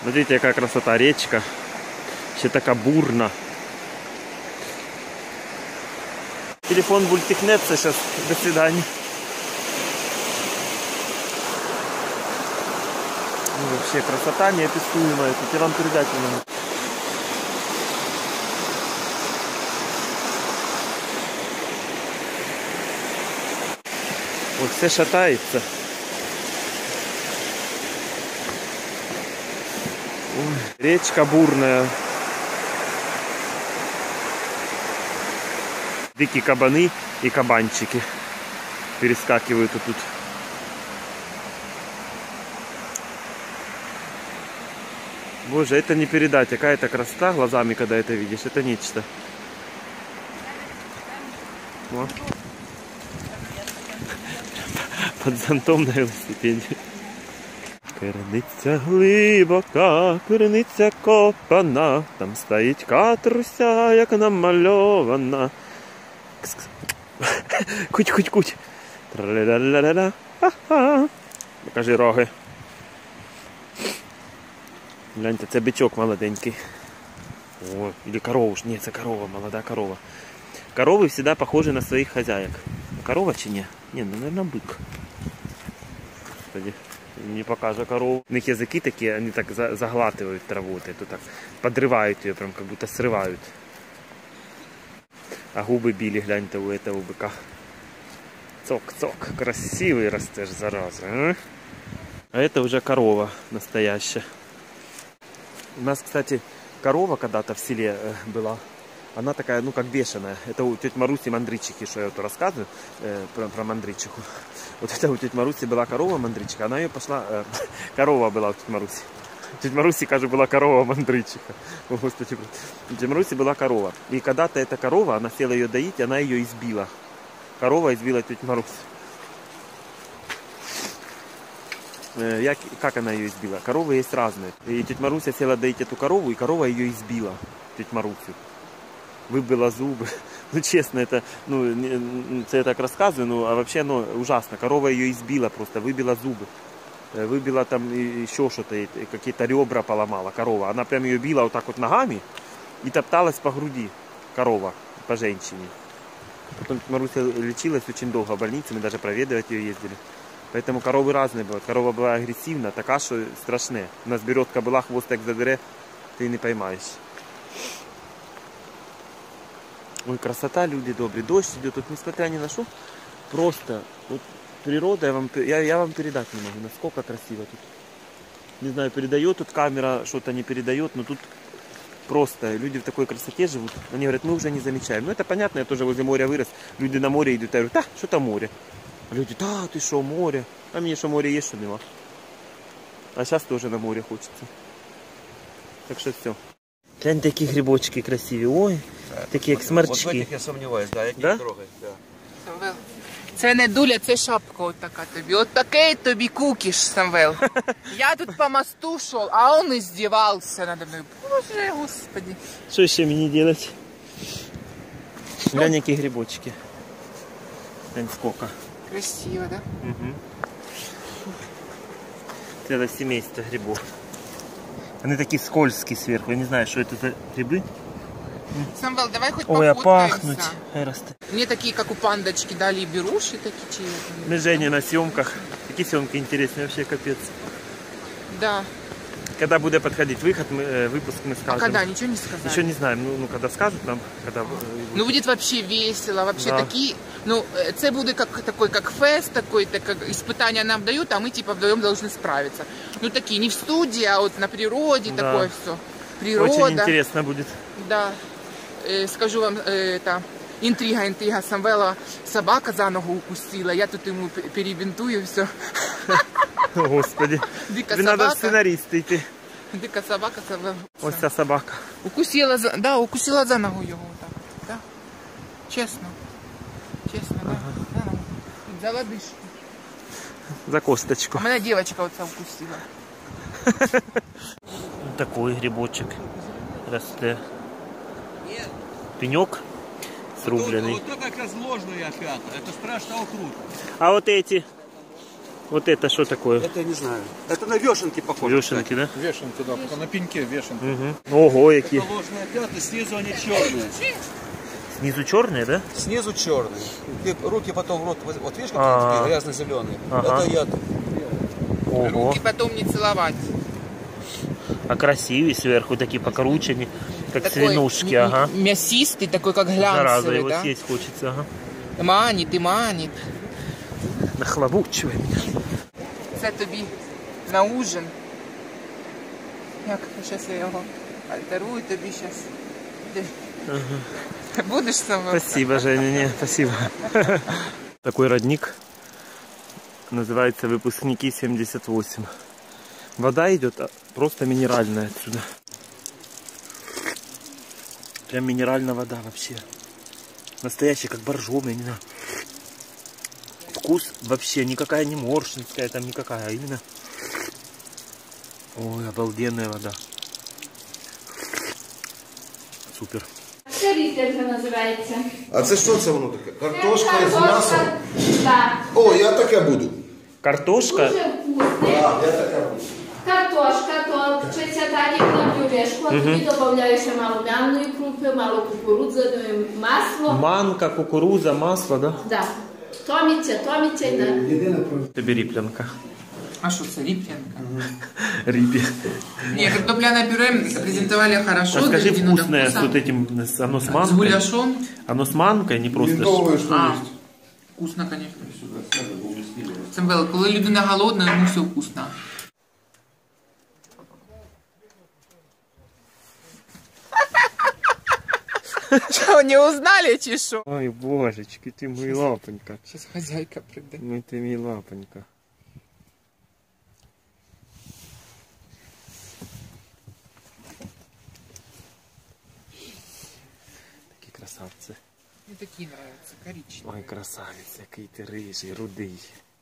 Смотрите, какая красота, речка. Ще така бурна. Телефон бултикнется сейчас. До свидания. Ну, вообще красота неописуемая. Тут я вам передать не могу. Вот все шатается. Ой, речка бурная. Дикие кабаны и кабанчики перескакивают тут. Боже, это не передать. Какая-то красота глазами, когда это видишь. Это нечто. О. Под зонтом на велосипеде. Криниця глибока, криниця копана, там стоїть катруся, як намальована. Куть-куть-куть. Тра-ля-ля-ля-ля. Ха-ха. Покажи роги. Гляньте, це бичок молоденький. О, или корова. Ні, це корова, молода корова. Коровы всегда похожи на своих хозяек. Корова чи ні? Ні, ну, наверное, бык. Господи, не покажу корову. У них языки такие, они так заглатывают траву, вот эту так, подрывают ее, прям как будто срывают. А губы били, гляньте, у этого быка. Цок-цок, красивый растешь, зараза. А это уже корова настоящая. У нас, кстати, корова когда-то в селе была. Она такая, ну, как бешеная. Это у тети Маруси мандричики, что я вот рассказываю про мандричиху. Вот это у тети Маруси была корова мандричика, она ее пошла... корова была у тети Маруси. У тети Маруси, кажется, была корова мандричиха. О, Господи. У тети Маруси была корова. И когда-то эта корова, она села ее доить, она ее избила. Корова избила тетю Маруси. Как она ее избила? Коровы есть разные. И тетя Маруся села доить эту корову, и корова ее избила, тетю Марусю. Выбила зубы. Ну, честно, это, ну, я так рассказываю, ну, а вообще, ну, ужасно. Корова ее избила просто, выбила зубы. Выбила там еще что-то, какие-то ребра поломала корова. Она прям ее била вот так вот ногами и топталась по груди. Корова, по женщине. Потом Маруся лечилась очень долго в больнице, мы даже проведывать ее ездили. Поэтому коровы разные бывают. Корова была агрессивна, такая, что страшная. У нас беретка была, хвост як задере, ты не поймаешь. Ой, красота, люди добрые. Дождь идет, тут несмотря ни на что, просто вот природа, я вам передать не могу, насколько красиво тут. Не знаю, передает тут камера, что-то не передает, но тут просто люди в такой красоте живут. Они говорят, мы уже не замечаем. Ну это понятно, я тоже возле моря вырос. Люди на море идут, я говорю, да, что там море? Люди, да, ты что, море? А мне что, море есть, что нема? А сейчас тоже на море хочется. Так что все. Глянь, такие грибочки красивые. Ой, такі як смерчки. От в этих я сумніваюсь, да, які дороги. Да. Це не дуля, це шапка от така тобі. От такий тобі кукіш, Самвел. Я тут по мосту йшов, а он издевался надо мною. Боже, Господи. Що ще мені делать? Глянь, які грибочки. Глянь, сколько. Красиво, да? Угу. Целое семейство грибов. Они такие скользкие сверху. Я не знаю, что это за грибы. Самвел, давай хоть ой, а пофоткаемся. пахнуть. Мне такие, как у пандочки, дали беруши такие чьи. Мы Женя на съемках. Такие съемки интересные, вообще капец. Да. Когда будет подходить выпуск, мы скажем. А когда? Ничего не сказали? Еще не знаем. Ну когда скажут нам, когда... Ну будет вообще весело, вообще да. Такие, ну это будет как фест, такой, как испытания нам дают, а мы типа вдвоем должны справиться. Ну такие, не в студии, а вот на природе, да. Такое все. Природа. Очень интересно будет. Да. Скажу вам, это интрига Самвела, собака за ногу укусила, я тут ему перебинтую все. Господи. Дика Тебе собака. Надо в сценаристы идти. Дика собака, Самвел. Ось ця собака. Укусила за ногу його. Так, да? Чесно. Чесно, ага. Да. За лодыжку. За косточку. А мене девочка оця укусила. Такой грибочек росте. Пенек срубленный. Вот это как раз ложная опята. Это страшно круто. А вот эти Вот это что такое? Это я не знаю. Это на вешенки похоже. Вешенки, да? Вешенки, да, на пеньке вешенки. Угу. Ого, какие. Это ложные пятна, снизу они черные. Снизу черные, да? Снизу черные. Ты руки потом в рот, вот видишь, какие грязно-зеленые? Ага. Это яд. Ого. Руки потом не целовать. А красивый сверху, такие покрученные, как Такой свинушки, ага. Мясистый, такой как Зараза, глянцевый, его да? съесть хочется, ага. Манит і манит. Нахлобучивай меня. Це тобі на ужин. Як, зараз я його альтерую тобі зараз. Будеш со мною? Спасибо, Женя, не, спасибо. Такой родник. Называется «Выпускники 78». Вода идет просто минеральная отсюда. Прям минеральная вода вообще. Настоящая, как боржоми, не знаю. Вкус вообще никакая не моршинская, там никакая, а именно... Ой, обалденная вода. Супер. Це різерка називається. А це що це воно таке? Картошка з м'ясом? Так. О, я таке буду. Картошка? Дуже вкусне. Так, я таке буду. Картошка, то вчиться так, як на пюрешку, а тоді додаєш мало м'яної крупи, мало кукурудзяної, масло. Манка, кукуруза, масло, да? Да. Томіться і так. Тобі ріплянка. А що це, ріплянка? Ріпі. Ні, картопляне пюре презентували хорошо. А скажи, доведено до вкусное с вкуса. вот этим, оно с З манкой? гуляшом. Оно с манкой, не просто... А, вкусно, конечно. Самвел, коли людина голодна, ну все вкусно. Что, не узнали, чи що? Ой, божечки, ты мой лапонька. Сейчас хозяйка прийде. Ну ты мой лапонька. Такие красавцы. Мне такие нравятся, коричневые. Ой, красавець, який ти рижий, рудий.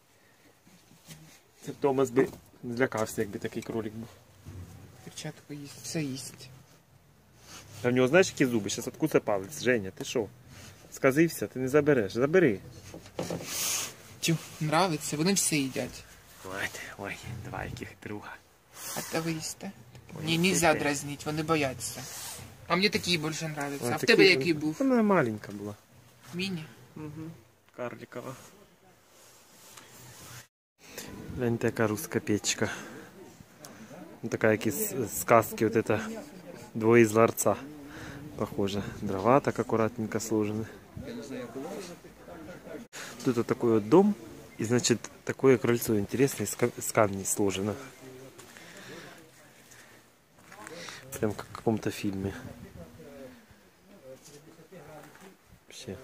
Це Томас би злякався, якби такий кролик був. Перчатку есть, все есть. А в нього знаєш, які зуби? Зараз откуса палець. Женя, ти що? Сказився, ти не забереш. Забери. Чу, нравится, вони все їдять. Ой, два яких друга. Атовисти. Ой, Ні, нельзя ти. дразнить, вони бояться. А мені такі більше нравятся. Ой, А в такий- тебе який був? Вона маленька була. Міні? Карликова. Гляньте, яка руська печка. Ну, така, як із сказки, вот это «Двое из ларца». Похоже. Дрова так аккуратненько сложены. Тут вот такой вот дом. И, значит, такое крыльцо интересное, из камней сложено. Прям как в каком-то фильме. Вообще.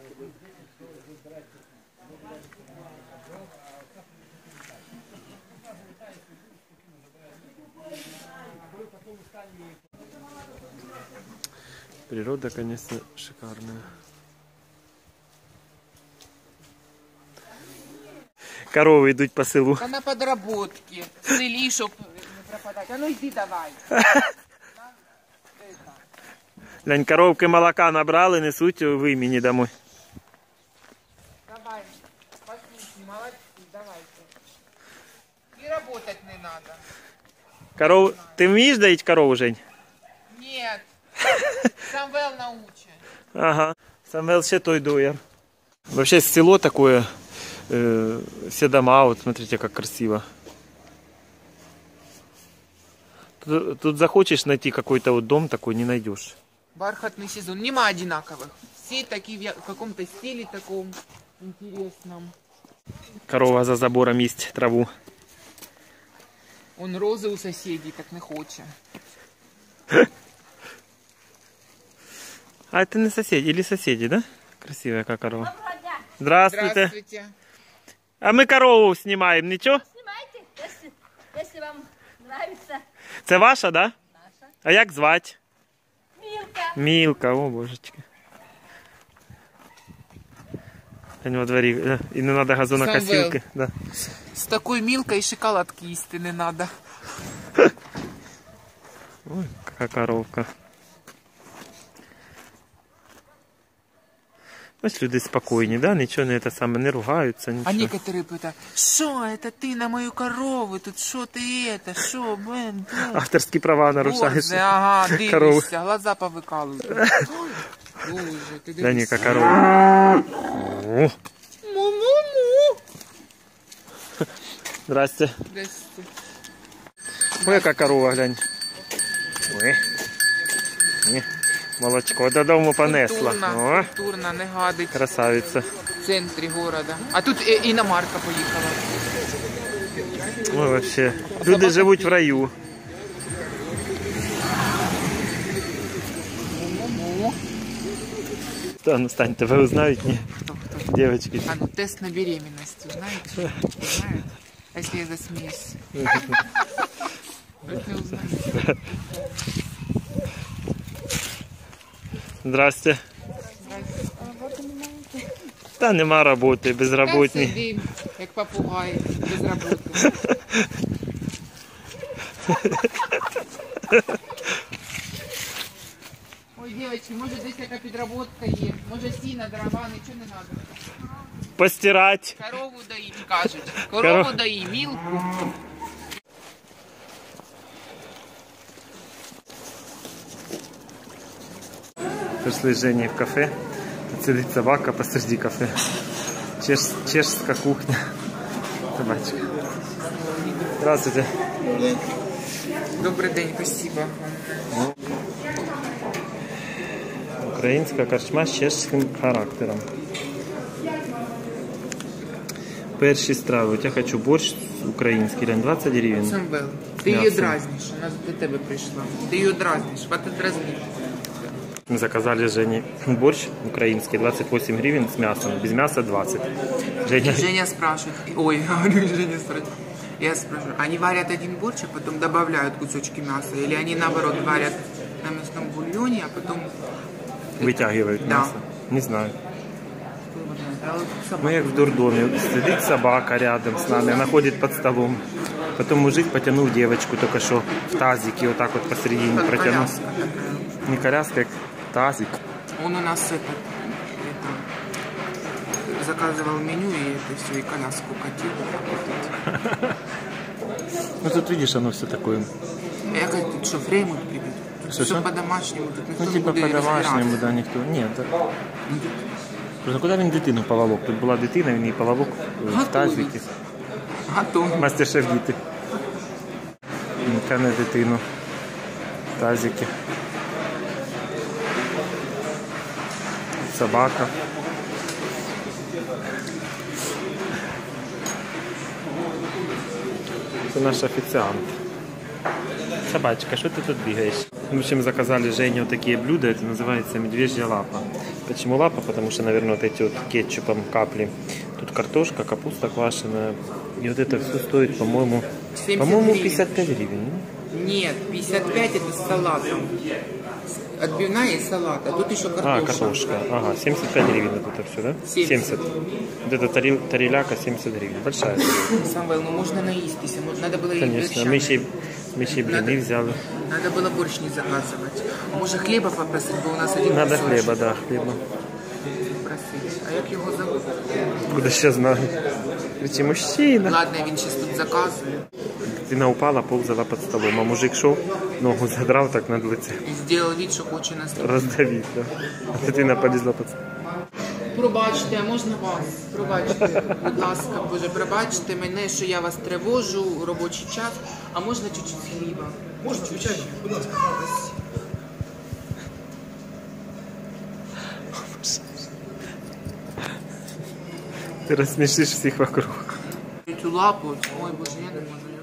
Природа, конечно, шикарная. Коровы идут по селу. Та на подработки. В селі, щоб не пропадати. А ну йди давай. Глянь, коровки молока набрали, несуть в імені домой. Давай. Послушай, молодцы, давайте. И работать не надо. Коров... Ты умеешь доить корову, Жень? Нет. Самвел научит. Ага. Самвел ще той доер. Вообще село такое, все дома, вот смотрите, как красиво. Тут захочешь найти какой-то вот дом такой, не найдешь. Бархатный сезон. Нема одинаковых. Все такие в каком-то стиле таком интересном. Корова за забором есть траву. Он розы у соседей так не хоче. А это не соседи, или соседи, да? Красивая как корова. Здравствуйте. Здравствуйте. А мы корову снимаем, ничего? Снимайте, если вам нравится. Це ваша, да? Наша. А як звать? Милка. Мілка, о божечки. Они во дворі, і не треба газонокосилки. Да. С такой милкой шоколадки їсти не надо. Ой, яка коровка. Ось люди спокійні, да? Нічого не, не ругаються, А нічого. некоторые питают, что это ты на мою корову, тут что ты это, что, блин, Авторські права нарушаєш. Боже, ага, Корову. дивишся, глаза повикалують. Боже, ти Да, дивишся. Ніка, корова. Му-му-му. Здрасте. Здрасте. Ой, яка корова, глянь. Ой. Ні. Молочко додому понесла. О, Культурна, не гадить. красавиця. В центрі города. А тут іномарка поїхала. Ой, вообще. Люди живуть в раю. Му-му-му. Та, ну стань, тебе узнають, ні? Девочки. А ну тест на беременность, знаете? Знаете? А если я засмеюсь? Вдруг не узнаю. Здрасте. Та нема роботи, безработні. Сидим, як попугай, без роботи. Ой, девочки, може десь яка підработка є? Може сіна, дрова, нічого не треба. Постирать. Корову доїть, кажуть. Корову доїть, мілку. Пришли з Женей в кафе. Тут сидить собака посреди кафе. Чешська кухня. Собачка. Здравствуйте. Добрий день, спасибо. Українська корчма з чешським характером. Перші страви. От я хочу борщ український, 20 гривень. Самвел, ти її М'ясо. дразниш, вона до тебе прийшла. Ти її дразниш, хватить дразнити. Мы заказали Жене борщ украинский, 28 гривен с мясом, без мяса 20. Женя спрашивает, ой, говорю, Женя спрашивает. Я спрашиваю, они варят один борщ, а потом добавляют кусочки мяса? Или они наоборот варят на мясном бульоне, а потом... Вытягивают Да. мясо. Не знаю. А вот собака. Мы как в дурдоме. Сидит собака рядом с нами, она ходит под столом. Потом мужик потянул девочку только что в тазике, вот так вот посередине Как протянул. коляска такая. Не коляска, как тазик. Он у нас это, заказывал меню и это все, и коляску катил. Ну тут видишь, оно все такое. Я говорю, тут что, Фреймут придет? Что, Все что? по-домашнему, тут никто Ну не типа будет по-домашнему, разбираться. да, никто. Нет. Просто куди він дитину поволок? Тут була дитина, він її поволок в Готовить. тазикі. Готово. Мастер-шеф діти. Кане дитину. Тазики. Собака. Це наш офіціант. Собачка, что ты тут бегаешь? В общем, заказали Жене вот такие блюда, это называется медвежья лапа. Почему лапа? Потому что, наверное, вот эти вот кетчупом капли. Тут картошка, капуста квашеная. И вот это все стоит, по-моему, 70 гривен. 55 гривен. Нет, 55 это с салатом. Отбивная и салат, а тут еще картошка. А, картошка. Ага, 75 гривен вот это все, да? 70. Вот это тариляка 70 гривен. Большая. Самвел, ну можно наистись, надо было и Конечно. Мы ще блины взяли. Надо было борщ не заказывать. А может хлеба попросить, бо у нас один Надо кусочек хлеба, да, хлеба. просить. А як його зовут? Куда ще знаю. Кричи, мужчина. Ладно, він сейчас тут заказує. Дитина упала, ползала под столом, а мужик шел, ногу задрал так над лицем. І зробив вид, що хоче нас. Роздавить, да. А дитина полізла под стол. Пробачте, а можна вас? Пробачте, будь ласка, Боже, пробачте мене, що я вас тривожу у робочий час, а можна чуть-чуть хліба? Можно чуть-чуть, будь ласка. Ти розсмішиш всіх вокруг. Цю лапу, ой, Боже, я не можу.